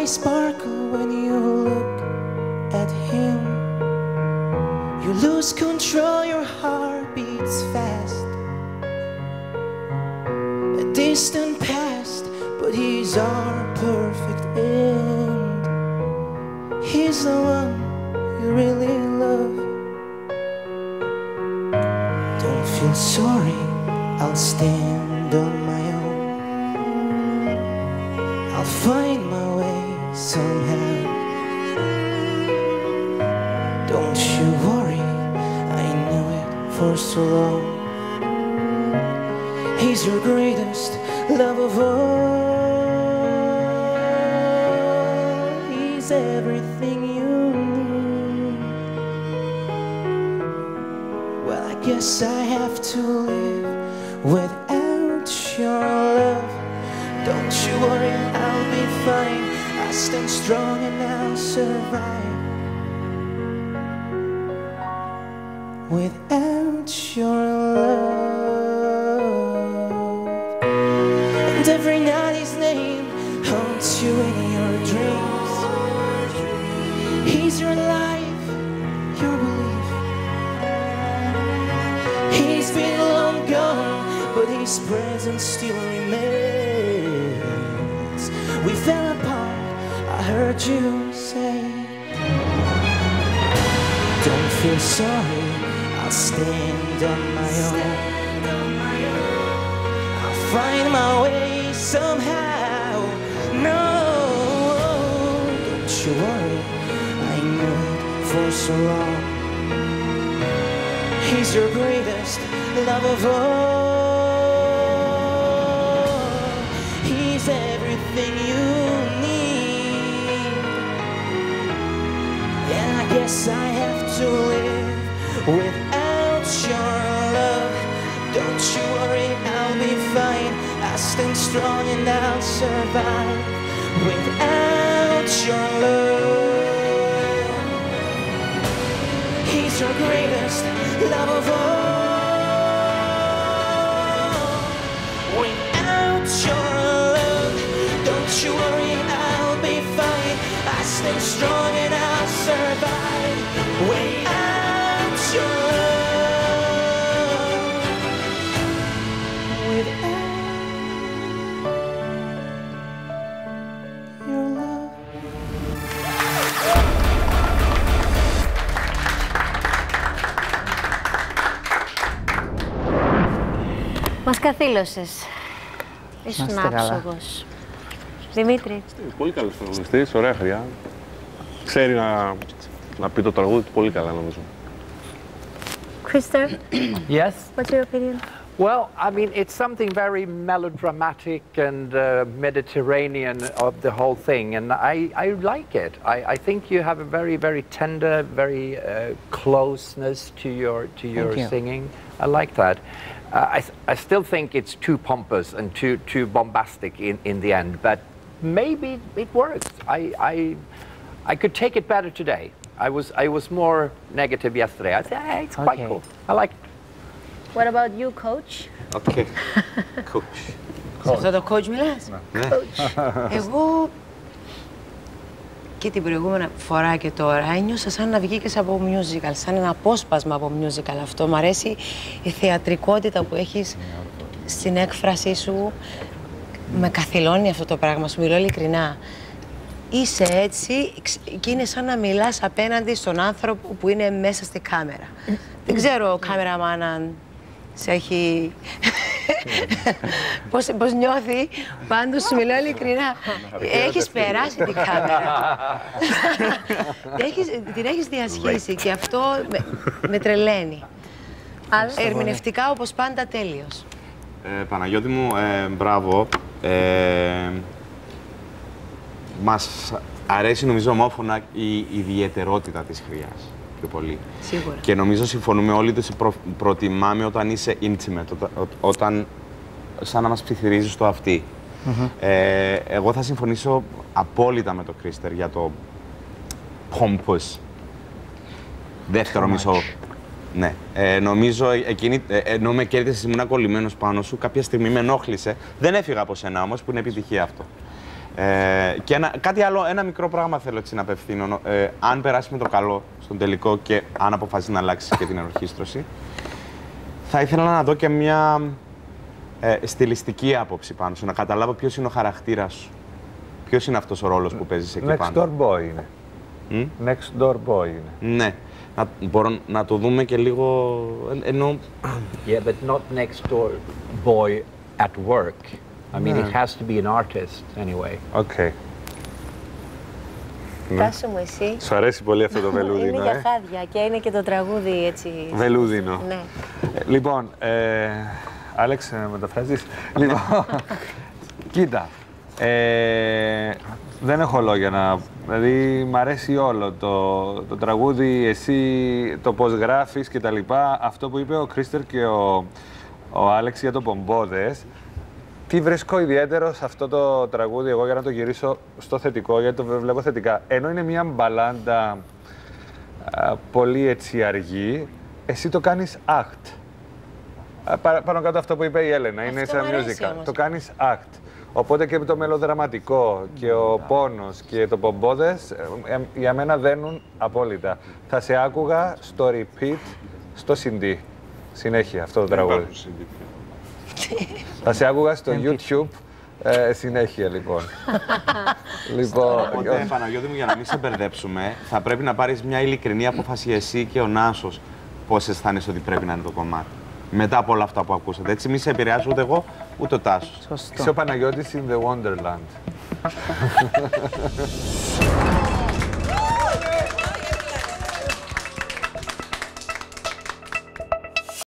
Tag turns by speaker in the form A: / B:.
A: eyes sparkle when you look at him. You lose control, your heart beats fast. A distant past, but he's our perfect end. He's the one you really love. Don't feel sorry, I'll stand on my own. I'll find my way somehow. Don't you worry, I knew it for so long. He's your greatest love of all. He's everything you need. Well, I guess I have to live without your love. Don't you worry, I'll be fine. I stand strong and I'll survive. Without your love. And every night his name haunts you in your dreams. He's your life, your belief. He's been long gone, but his presence still remains. We fell apart, I heard you say. Don't feel sorry, I'll stand on my own. I'll find my way somehow. No, don't you worry, I knew it for so long. He's your greatest love of all. He's everything you need. And I guess I have to live without your love. Don't you worry, I'll be fine. I stand strong and I'll survive. Without your love. He's your greatest love of all. Without your love, don't you worry, I'll be fine. I stand strong and I'll survive. Without your love. Without your love.
B: Μας καθήλωσες. Ήσουν άψογος. Δημήτρη.
C: Πολύ καλός τραγουδιστής, ωραία χρειά. Ξέρει να πει το τραγούδι του πολύ καλά, νομίζω.
B: Krister?
D: Yes?
B: What's your opinion?
D: Well, I mean, it's something very melodramatic and Mediterranean of the whole thing, and I like it. I think you have a very, very tender, very closeness to your singing. I like that. I still think it's too pompous and too bombastic in the end, but maybe it works. I could take it better today. I was more negative yesterday. I said, hey, it's quite cool. I like it.
B: What about you, coach?
E: Okay. Coach.
F: Σε αυτό το coach μιλάς?
E: Ναι.
F: Εγώ και την προηγούμενη φορά και τώρα ένιωσα σαν να βγήκες από musical, σαν ένα απόσπασμα από musical αυτό. Μ' αρέσει η θεατρικότητα που έχεις στην έκφρασή σου. Με καθυλώνει αυτό το πράγμα, σου μιλώ ειλικρινά. Είσαι έτσι και είναι σαν να μιλάς απέναντι στον άνθρωπο που είναι μέσα στη κάμερα. Δεν ξέρω ο κάμεραμαν αν σε έχει... πώς νιώθει, πάντως σου μιλώ ειλικρινά. Έχεις περάσει την κάμερα. Την έχεις διασχίσει και αυτό με τρελαίνει. Ερμηνευτικά, όπως πάντα, τέλειος.
E: Παναγιώτη μου, μπράβο. Μας αρέσει, νομίζω, ομόφωνα η ιδιαιτερότητα της χρειάς. Πιο πολύ.
F: Σίγουρα.
E: Και νομίζω συμφωνούμε όλοι ότι σε προτιμάμε όταν είσαι intimate, όταν σαν να μας ψιθυρίζεις το αυτί. Εγώ θα συμφωνήσω απόλυτα με τον Krister για το pompous δεύτερο μισό. Ναι. Νομίζω εκείνη, ενώ με κέρδισες, ήμουν κολλημένος πάνω σου, κάποια στιγμή με ενόχλησε. Δεν έφυγα από σένα όμως, που είναι επιτυχία αυτό. Και κάτι άλλο, ένα μικρό πράγμα θέλω έτσι να απευθύνω. Αν περάσει με το καλό στον τελικό και αν αποφασίσει να αλλάξει και την ενορχήστρωση, θα ήθελα να δω και μια στιλιστική άποψη πάνω σου, να καταλάβω ποιος είναι ο χαρακτήρας σου. Ποιος είναι αυτός ο ρόλος που παίζεις εκεί πάνω.
G: Next door boy είναι. Next door boy είναι.
E: Ναι. Μπορώ να το δούμε και λίγο, ενώ...
D: Yeah, but not next door boy at work. I mean, it has to be an artist anyway.
G: Okay.
B: Τάσο μου, εσύ.
C: Σου αρέσει πολύ αυτό το βελούδινο,
B: Είναι για χάδια και είναι και το τραγούδι έτσι.
C: Βελούδινο.
B: Ναι.
G: Λοιπόν, Άλεξ, μεταφράζεις. Λοιπόν, κοίτα, δεν έχω λόγια να... Δηλαδή, μ' αρέσει όλο το τραγούδι, εσύ, το πώς γράφεις και τα λοιπά. Αυτό που είπε ο Κρίστερ και ο Άλεξ για το Πομπόδες. Τι βρίσκω ιδιαίτερο σε αυτό το τραγούδι, εγώ για να το γυρίσω στο θετικό, γιατί το βλέπω θετικά. Ενώ είναι μια μπαλάντα πολύ έτσι αργή, εσύ το κάνεις act. Πάνω κάτω αυτό που είπε η Έλενα, είναι σαν musical. Το κάνεις act. Οπότε και το μελοδραματικό και ο πόνος και το Πομπόδες για μένα δένουν απόλυτα. Θα σε άκουγα στο repeat, στο CD. Συνέχεια αυτό το τραγούδι. Θα σε άκουγα στο YouTube συνέχεια, λοιπόν.
E: Οπότε, Παναγιώτη μου, για να μην σε μπερδέψουμε, θα πρέπει να πάρεις μια ειλικρινή απόφαση εσύ και ο Νάσος πώς αισθάνεσαι ότι πρέπει να είναι το κομμάτι. Μετά από όλα αυτά που ακούσατε. Έτσι, μη σε επηρεάζω ούτε εγώ, ούτε ο Τάσος.
G: Είσαι ο Παναγιώτης in the Wonderland.